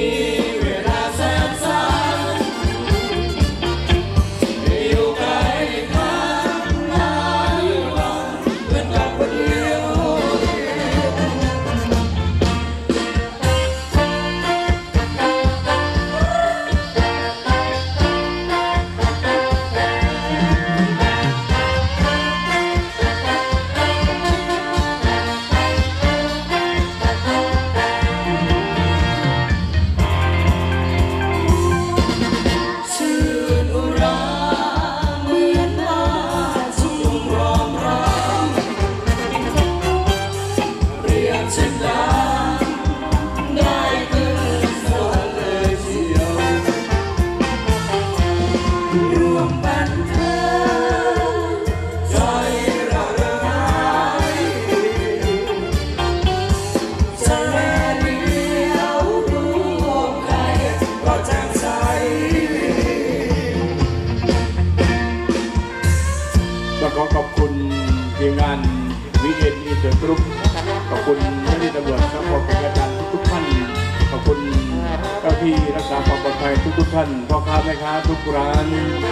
ขอบคุณทีมงานวิเอ็นอินเตอร์กรุ๊ปขอบคุณเจ้าหน้าที่ตำรวจขอบคุณอาจารย์ทุกท่านขอบคุณเจ้าที่รักษาความปลอดภัยทุกท่านพ่อค้าแม่ค้าทุกร้าน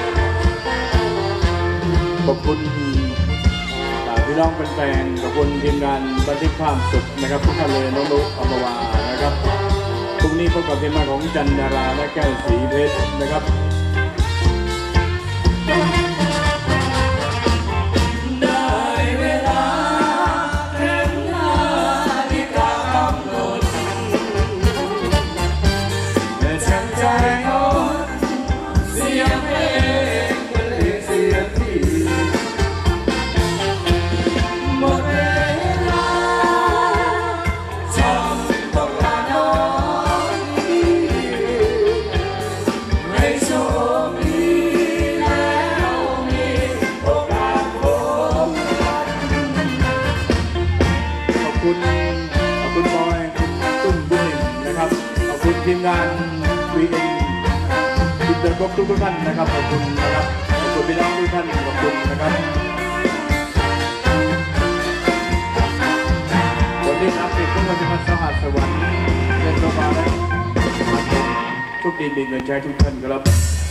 ขอบคุณพี่น้องแฟนๆขอบคุณทีมงานบันทึกภาพสดนะครับทุกท่านเลยน้องนุ๊กอัมพวานะครับพรุ่งนี้พบกับทีมงานของจันดาราและแก้วสีเพชรนะครับขอบคุณบอยคุณตุ้มบุญหนึ่งนะครับขอบคุณทีมงานวีเอ็นอินเตอร์กรุ๊ปทุกท่านนะครับขอบคุณนะครับขอบคุณพี่น้องทุกท่านขอบคุณนะครับวันนี้อัปเดตพวกเราจะมาสหัสสวรรค์เรียนรู้มาแล้วทุกทีมีเงินใช้ทุกท่านครับ